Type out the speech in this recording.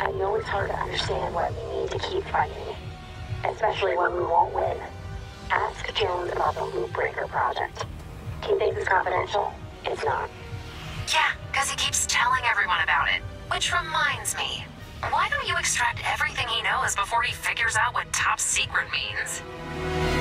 I know it's hard to understand why we need to keep fighting, especially when we won't win. Ask Jones about the Loop Breaker project. He thinks it's confidential. It's not. Yeah, because he keeps telling everyone about it. Which reminds me, why don't you extract everything he knows before he figures out what top secret means?